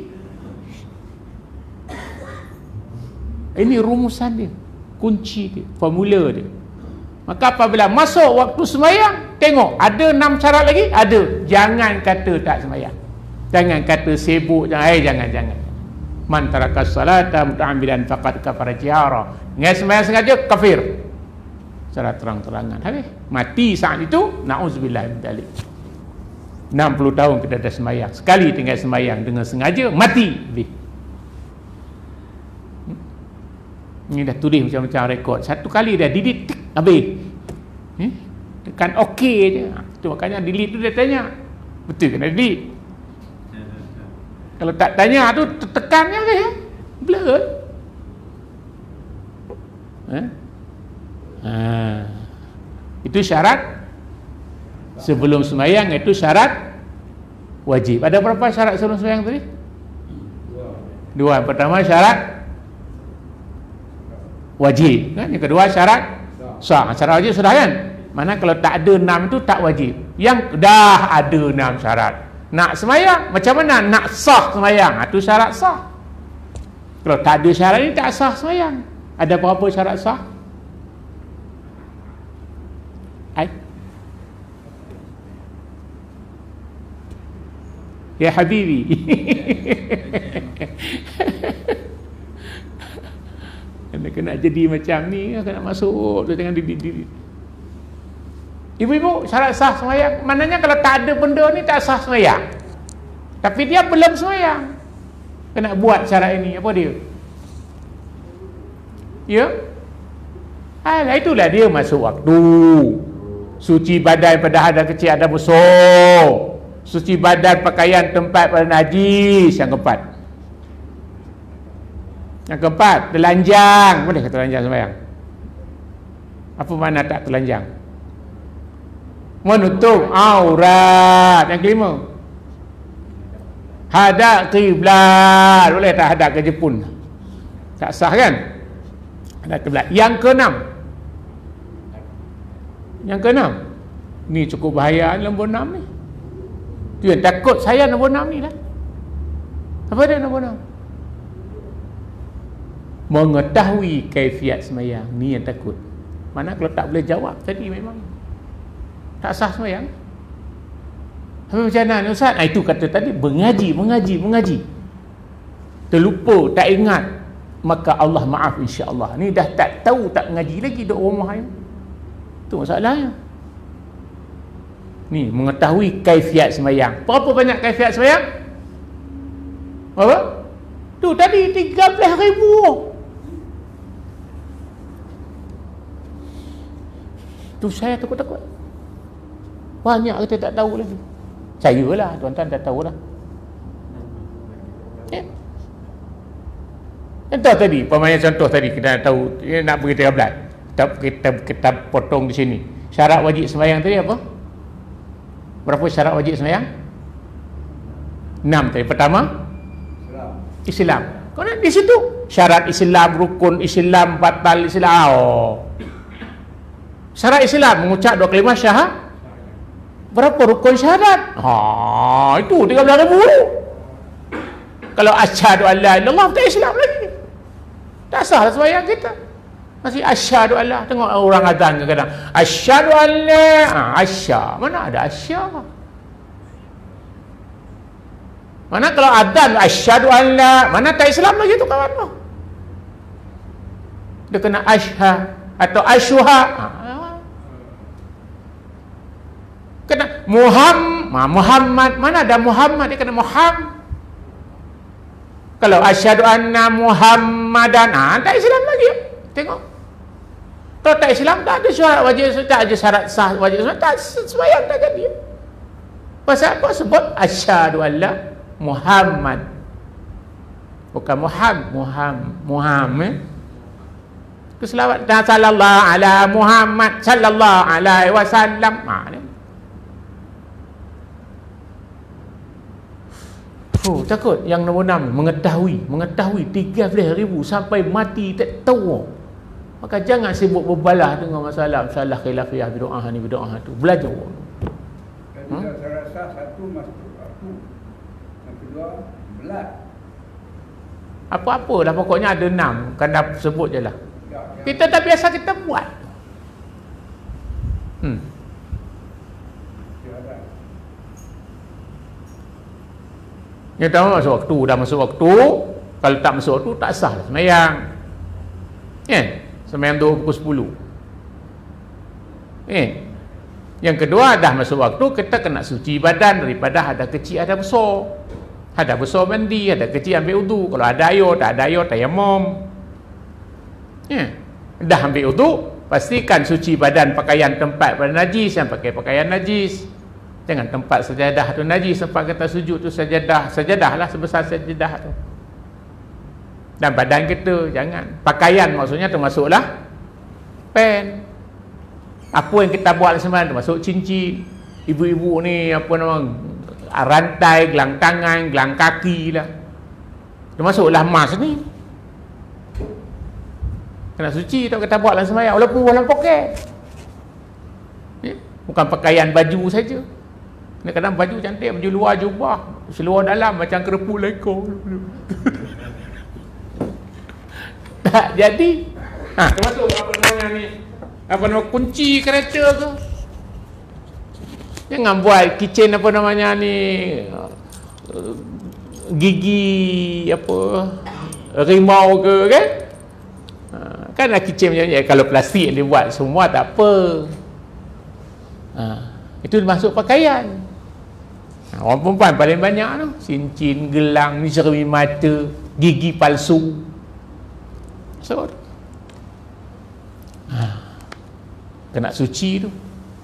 Ini rumusan dia, kunci dia, formula dia. Maka apabila masuk waktu sembahyang, tengok ada 6 syarat lagi, ada. Jangan kata tak sembahyang. Jangan kata sibuk, jangan. Man taraka salata muta'ammidan faqad kafara jihara. Dengan sembahyang sengaja kafir. Secara terang-terangan. Habis mati saat itu, na'udzubillah min dzalik. 60 tahun kita dah sembahyang. Sekali tinggal sembahyang dengan sengaja, mati. Habis. Ini dah tulis macam-macam rekod. Satu kali dah delete, habis. Tekan OK je. Itu makanya delete tu dia tanya, betul kena delete? Kalau tak tanya tu tekan je habis. Blur. Itu syarat sebelum sembahyang, itu syarat wajib. Ada berapa syarat sebelum sembahyang tadi? 2. Pertama syarat wajib kan? Yang kedua syarat sah. Syarat wajib sudah kan? Mana kalau tak ada 6 tu tak wajib. Yang dah ada 6 syarat, nak sembahyang macam mana nak sah sembahyang? Itu syarat sah. Kalau tak ada syarat ni tak sah sembahyang. Ada berapa syarat sah? Ya Habibi. Kena jadi macam ni, kena masuk tu, jangan di. Ibu-ibu, syarat sah sembahyang maknanya kalau tak ada benda ni tak sah sembahyang. Tapi dia belum sembahyang, kena buat syarat ini. Apa dia? Ya? Itulah dia masuk waktu. Suci badan pada hadas kecil, hadas besar. Suci badan pakaian tempat pada najis. Yang keempat, telanjang. Boleh ke telanjang sembahyang? Apa makna tak telanjang? Menutup aurat. Yang kelima, hadap kiblat. Boleh tak hadap ke Jepun? Tak sah kan? Hadap kiblat. Yang keenam, ni cukup bahaya nombor 6 ni. Tu yang takut saya nombor 6 ni lah. Apa dia nombor 6? Mengetahui kaifiat sembahyang. Ni yang takut. Mana kalau tak boleh jawab tadi memang tak sah sembahyang. Apa macam mana Ustaz? Itu kata tadi mengaji. Terlupa, tak ingat, maka Allah maaf insya-Allah. Ni dah tak tahu, tak mengaji lagi duk rumah ni. Tu masalahnya. Ni mengetahui kaifiat sembahyang. Berapa banyak kaifiat sembahyang? Berapa? Tu tadi 13,000. Tu saya takut. Banyak kita tak tahu lagi. Saya lah, tuan-tuan tak tahu lah. Contoh tadi, contoh tadi kita tahu nak pergi 13. Kita potong di sini. Syarat wajib sembahyang tadi apa? Berapa syarat wajib sembahyang? 6 tadi. Pertama, Islam. Kau nak di situ syarat Islam, rukun Islam, batal Islam. Syarat Islam mengucap 2 kalimah berapa rukun syahadat? Itu 13,000. Kalau asyhadu an la ilaha illallah tak Islam lagi. Tak sah sembahyang kita. Masih asyhadu an la. Tengok orang azan kadang asyhadu an la, asya. Mana ada asya? Mana kalau azan asyhadu an la, mana tak Islam lagi tu kawan tu. Dia kena asyha atau asyuha. Kena Muhammad, mana ada Muhammad, dia kena Muhammad. Kalau asyhadu anna Muhammadan, tak Islam lagi. Tengok. Kalau tak Islam tak ada syarat wajib, tak ada syarat sah wajib, tak sembahyang tak jadi. Pasal apa? Sebut asyhadu alla Muhammad. Bukan Muhammad. Keselawat sallallahu ala Muhammad sallallahu alaihi wasallam. Takut yang nombor 6 mengetahui 13,000 sampai mati tak tahu. Maka jangan sibuk berbalah dengan masalah khilafiyah bid'ah ni bid'ah tu. Belajar. Saya rasa satu masuk aku. Yang kedua belat. Apa-apa lah pokoknya ada 6. Kan dah sebut je lah. Kita tak biasa kita buat. Yang pertama masuk waktu. Dah masuk waktu. Kalau tak masuk waktu tak sah lah sembahyang. Sembahyang tu pukul 10. Yang kedua dah masuk waktu, kita kena suci badan daripada hadas kecil hadas besar. Hadas besar mandi, hadas kecil ambil wudu. Kalau ada air, tak ada air tayamum. Dah ambil wudu, pastikan suci badan, pakaian tempat pada najis, yang pakai pakaian najis. Jangan tempat sajadah tu najis, tempat kita sujud tu sajadah lah sebesar sajadah tu. Dan badan kita jangan. Pakaian maksudnya termasuklah pen. Apa yang kita buat sebenarnya termasuk cincin. Ibu-ibu ni apa nama, rantai, gelang tangan, gelang kaki lah. Termasuklah emas ni. Kena suci tak kita buat dalam sembahyang, walaupun dalam poket. Bukan pakaian baju saja. Kadang-kadang baju cantik, baju luar jubah, seluar dalam macam kerepuk lekor. Tak jadi. Termasuk apa namanya ni? Apa nama kunci kereta ke? Jangan buat kitchen apa namanya ni, gigi apa rimau ke kan? Kan nak kitchen macam ni. Kalau plastik dia buat semua tak apa. Itu masuk pakaian. Orang perempuan paling banyak tu cincin, gelang, ni cermin mata, gigi palsu. So kena suci tu.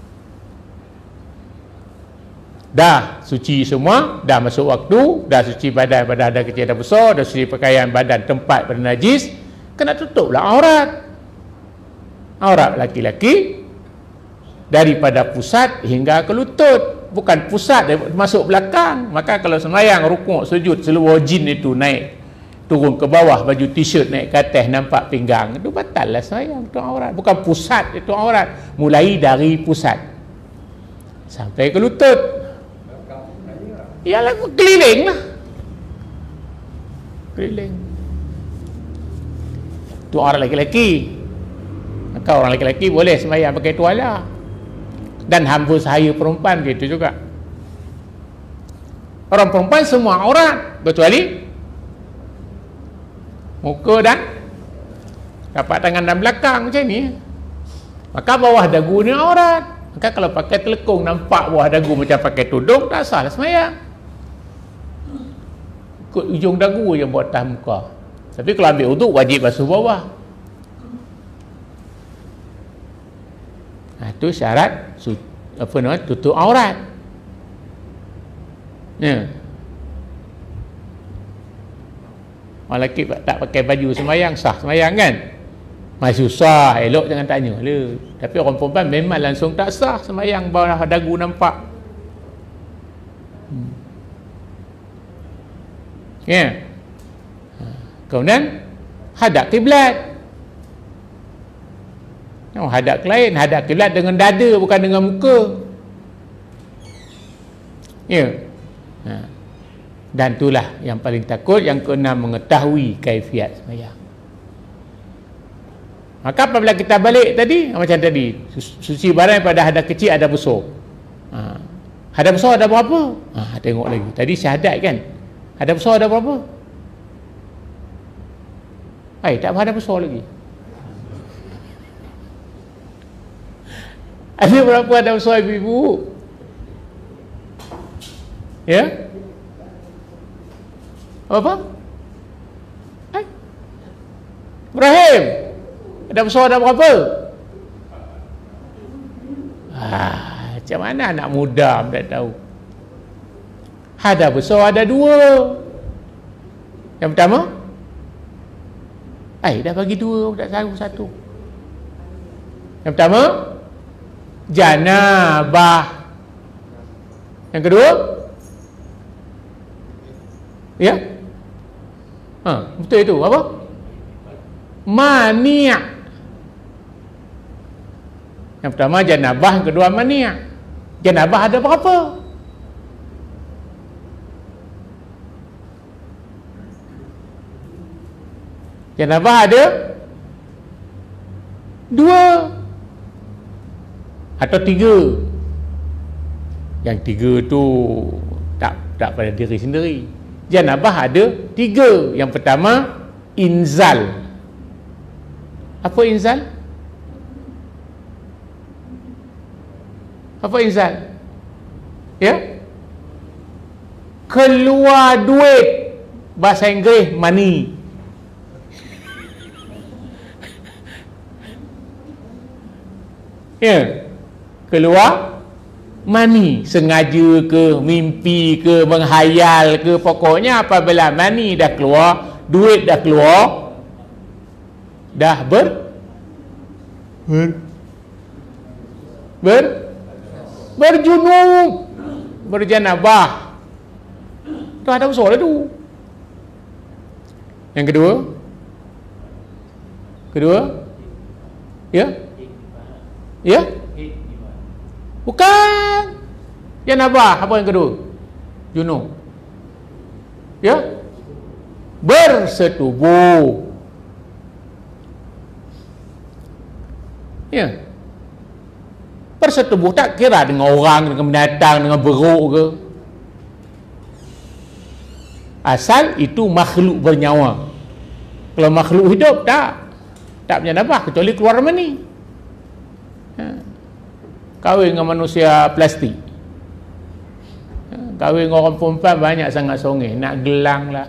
Dah suci semua, dah masuk waktu, dah suci badan ada kecil ada besar, dah suci pakaian badan tempat pada najis, kena tutuplah aurat laki-laki daripada pusat hingga ke lutut, bukan pusat masuk belakang. Maka kalau sembahyang rukuk sujud seluruh jin itu naik turun ke bawah, baju t-shirt naik ke atas nampak pinggang, itu batal lah sembahyang. Itu aurat, bukan pusat itu aurat. Mulai dari pusat sampai ke lutut, ialah keliling lah, keliling. Itu orang lelaki. Maka orang lelaki boleh sembahyang pakai tuala. Dan hamba sahaya perempuan gitu juga. Orang perempuan semua aurat kecuali muka dan tapak tangan dan belakang macam ni. Maka bawah dagu ni aurat. Maka kalau pakai telekung nampak bawah dagu macam pakai tudung, tak sah lah sembahyang. Ikut ujung dagu je buat atas muka. Tapi kalau ambil wuduk wajib basuh bawah. Itu syarat apa nama, tutup aurat. Orang lelaki tak pakai baju sembahyang sah sembahyang kan? Masih susah, elok jangan tanya lah. Tapi orang perempuan memang langsung tak sah sembahyang bawah dagu nampak. Kemudian hadap kiblat. Hadap lain, hadap kiblat dengan dada bukan dengan muka. Ya. Dan itulah yang paling takut. Yang keenam, mengetahui kaifiat sembahyang. Maka apabila kita balik tadi, macam tadi, suci barang pada hadas kecil, hadas besar. Hadas besar ada berapa? Tengok lagi. Tadi syahadat kan? Hadas besar ada berapa? Tak hadas besar lagi. Ada berapa hadas besar ibu-ibu? Ya? Apa? Ibrahim, ada besar ada berapa? Macam mana anak muda tak tahu. Ada besar ada 2. Yang pertama, dah bagi 2, tak tahu 1. Yang pertama, janabah. Yang kedua, ya? Betul itu. Apa? Mani'. Yang pertama janabah, yang kedua mani'. Janabah ada berapa? Janabah ada 2 atau 3. Yang 3 tu tak pada diri sendiri. Janabah ada 3. Yang pertama, inzal. Apa inzal? Apa inzal? Ya? Keluar duit. Bahasa Inggeris, money. Ya? Keluar money, sengaja ke, mimpi ke, menghayal ke, pokoknya apabila money dah keluar, duit dah keluar, dah berjunub, berjanabah. Tu ada usul tu. Yang kedua, ya? Bukan. Janabah, apa yang kedua? Junub. Ya? Bersetubuh. Ya. Bersetubuh tak kira dengan orang, dengan binatang, dengan beruk ke. Asal itu makhluk bernyawa. Kalau makhluk hidup, tak berjanabah kecuali keluar mani. Kahwin dengan manusia plastik, kahwin dengan orang perempuan banyak sangat songeh, nak gelang lah,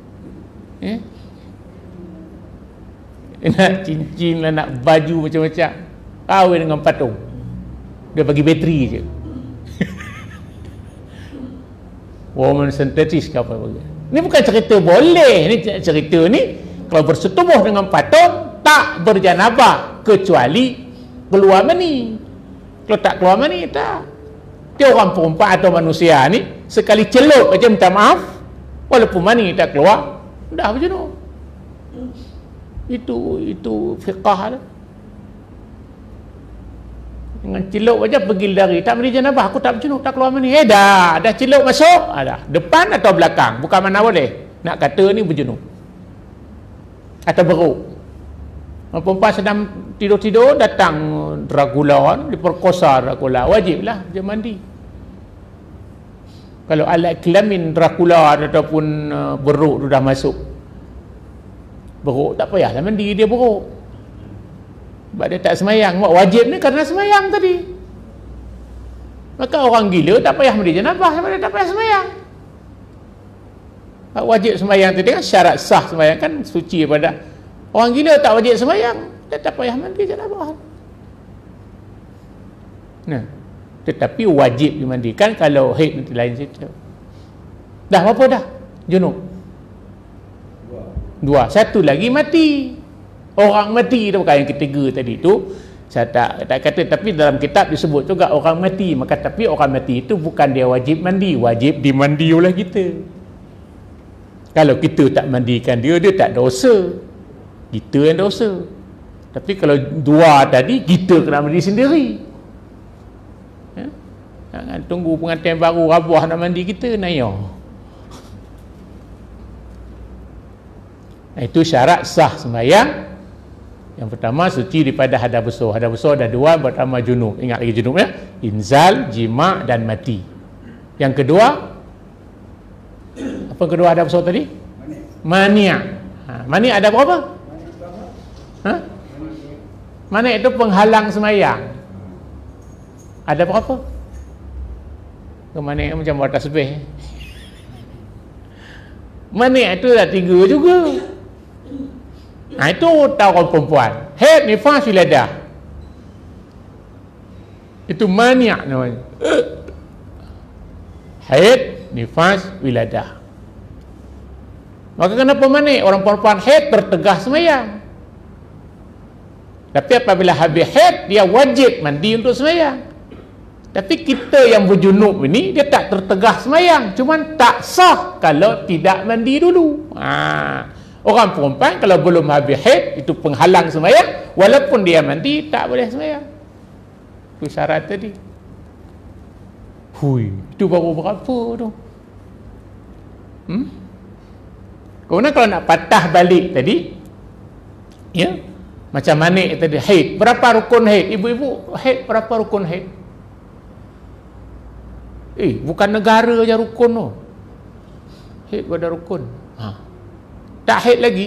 nak cincin lah, nak baju macam-macam. Kahwin dengan patung, dia bagi bateri je. Woman synthesis ke apa bagi. Ni bukan cerita boleh, ni cerita ni kalau bersetubuh dengan patung tak berjanabah kecuali keluar mani. Kalau tak keluar mani, tak. Dia orang perempuan atau manusia ni sekali celup aja minta maaf, walaupun mani tak keluar, dah berjunub. Itu fiqah lah. Dengan celup aja pergi lari, tak mandi janabah, aku tak berjunub, tak keluar mani. Dah celup masuk, dah. Depan atau belakang, bukan mana boleh. Nak kata ni berjunub atau beruk. Perempuan sedang tidur-tidur, datang Dracula, diperkosa Dracula, wajiblah dia mandi. Kalau alat kelamin Dracula ataupun beruk tu dah masuk, beruk tak payahlah mandi, dia beruk. Sebab dia tak semayang. Wajib ni kerana semayang tadi. Maka orang gila tak payah mandi janabah sebab dia tak payah semayang. Wajib semayang tadi kan syarat sah semayang kan suci pada. Orang gila tak wajib sembahyang, dia tak payah mandi janabah. Tetapi wajib dimandikan kalau haid nanti lain cerita. Dah berapa dah? Junub. 2. Satu lagi mati. Orang mati tu bukan yang ketiga tadi tu. Saya tak kata, tapi dalam kitab disebut juga orang mati. Maka tapi orang mati itu bukan dia wajib mandi, wajib dimandi oleh kita. Kalau kita tak mandikan dia tak dosa. Kita yang dosa. Tapi kalau 2 tadi, kita kena mandi sendiri. Jangan tunggu pengantin baru rabah nak mandi kita naya. Itu syarat sah sembahyang. Yang pertama, suci daripada hadas besar. Hadas besar ada dua. Pertama, junub. Ingat lagi junub ya? Inzal, jima' dan mati. Yang kedua, apa kedua hadas besar tadi? Mani'. Mani' ada berapa? Mani' itu penghalang sembahyang. Ada berapa? Mani' macam buat tasbih. Mani' itu dah 3 juga. Itu tahu orang perempuan. Haid, nifas, wiladah. Itu mani' namanya. Haid, nifas, wiladah. Maka kenapa mani'? Orang perempuan haid bertegah sembahyang. Tapi apabila habis haid, dia wajib mandi untuk sembahyang. Tapi kita yang berjunub ini, dia tak tertegah sembahyang. Cuma tak sah kalau tidak mandi dulu. Orang perempuan kalau belum habis haid, itu penghalang sembahyang. Walaupun dia mandi, tak boleh sembahyang. Itu syarat tadi. Itu baru berapa tu? Kemudian kalau nak patah balik tadi, ya, macam mana tadi haid. Berapa rukun haid? Ibu-ibu, haid berapa rukun haid? Bukan negara je rukun tu. Haid pada rukun. Tak haid lagi.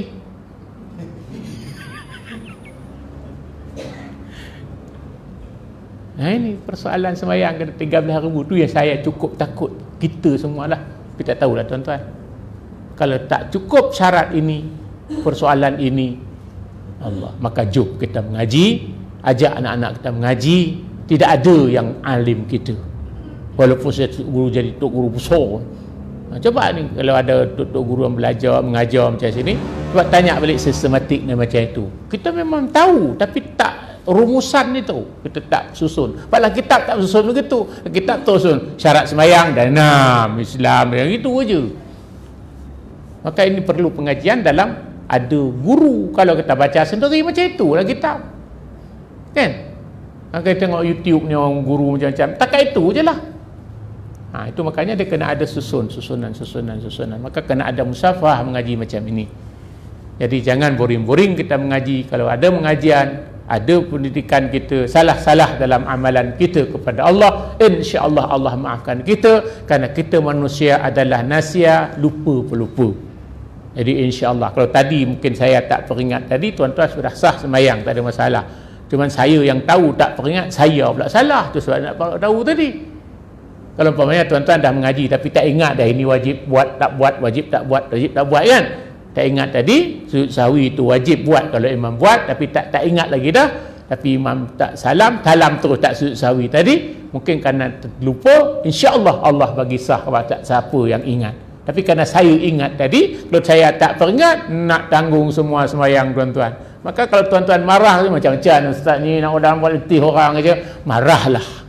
Ini persoalan sembahyang kena 13,000 tu yang saya cukup takut. Kita semualah. Kita tahulah tuan-tuan. Kalau tak cukup syarat ini, persoalan ini, Allah, maka jom kita mengaji, ajak anak-anak kita mengaji. Tidak ada yang alim kita. Walaupun saya guru jadi tok guru besar. Coba ni kalau ada tok guru yang belajar mengajar macam sini, cuba tanya balik sistematik macam itu. Kita memang tahu tapi tak rumusan itu kita tak susun. Padahal kitab tak susun begitu. Kitab tu susun syarat sembahyang dan Islam yang itu aja. Maka ini perlu pengajian dalam ada guru. Kalau kita baca sendiri macam itulah kitab. Kan? Maka kita tengok YouTube ni orang guru macam-macam. Takat itu je lah. Itu makanya dia kena ada susunan. Maka kena ada musafah mengaji macam ini. Jadi jangan boring-boring kita mengaji. Kalau ada pengajian, ada pendidikan kita salah-salah dalam amalan kita kepada Allah, insya-Allah Allah maafkan kita, kerana kita manusia adalah nasia, lupa pelupa. Jadi insya-Allah kalau tadi mungkin saya tak peringat tadi, tuan-tuan sudah sah sembahyang, tak ada masalah. Cuma saya yang tahu tak peringat, saya pula salah. Tu sebab nak tahu tadi. Kalau umpamanya tuan-tuan dah mengaji tapi tak ingat dah ini wajib buat tak buat, wajib tak buat, wajib tak buat kan? Tak ingat tadi sujud sahwi itu wajib buat kalau imam buat, tapi tak ingat lagi dah. Tapi imam tak salam terus tak sujud sahwi tadi, mungkin kerana terlupa, insya-Allah Allah bagi sah kepada siapa yang ingat. Tapi kerana saya ingat tadi, kalau saya tak peringat, nak tanggung semua sembahyang tuan-tuan. Maka kalau tuan-tuan marah macam-macam, ustaz ni nak orang buat letih orang aja, marahlah.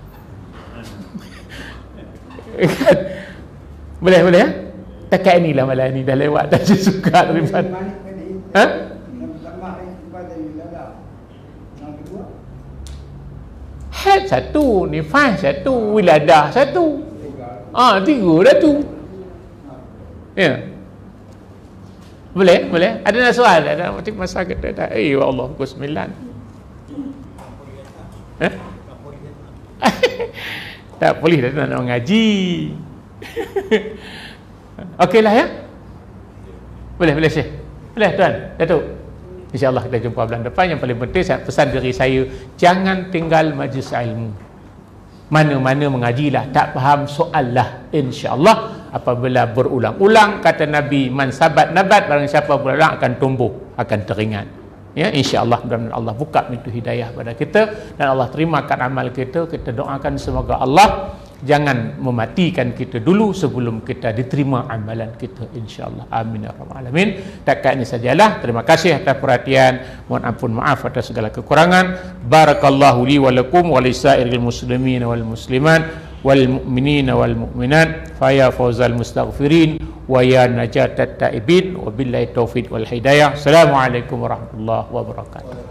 Boleh ya? Takat inilah malam ni dah lewat dah suka daripada. Haid satu, nifas satu, wiladah satu. 3 dah tu. Ya. Boleh. Ada nak soal? Ada macam masa kita dah. Allah pukul 9. Tak boleh dah nak mengaji. Okeylah ya. Boleh Syekh. Boleh tuan, Datuk. InsyaAllah kita jumpa bulan depan. Yang paling penting saya pesan dari saya, jangan tinggal majlis ilmu. Mana-mana mengajilah, tak faham soallah. InsyaAllah apabila berulang-ulang kata Nabi, man sabat nabat, barang siapa berulang akan tumbuh, akan teringat. Ya, insya-Allah mudah-mudahan Allah buka pintu hidayah pada kita dan Allah terimakan amal kita. Kita doakan semoga Allah jangan mematikan kita dulu sebelum kita diterima amalan kita, insya-Allah. Amin ya rabbal alamin. Takat ini sajalah. Terima kasih atas perhatian. Mohon ampun maaf atas segala kekurangan. Barakallahu li wa lakum wa lisairil muslimin wal muslimat wal mu'minin wal mu'minat fa ya fawzal mustaghfirin wa ya najatat taibin wa billahi taufiq wal hidayah. Assalamualaikum warahmatullahi wabarakatuh.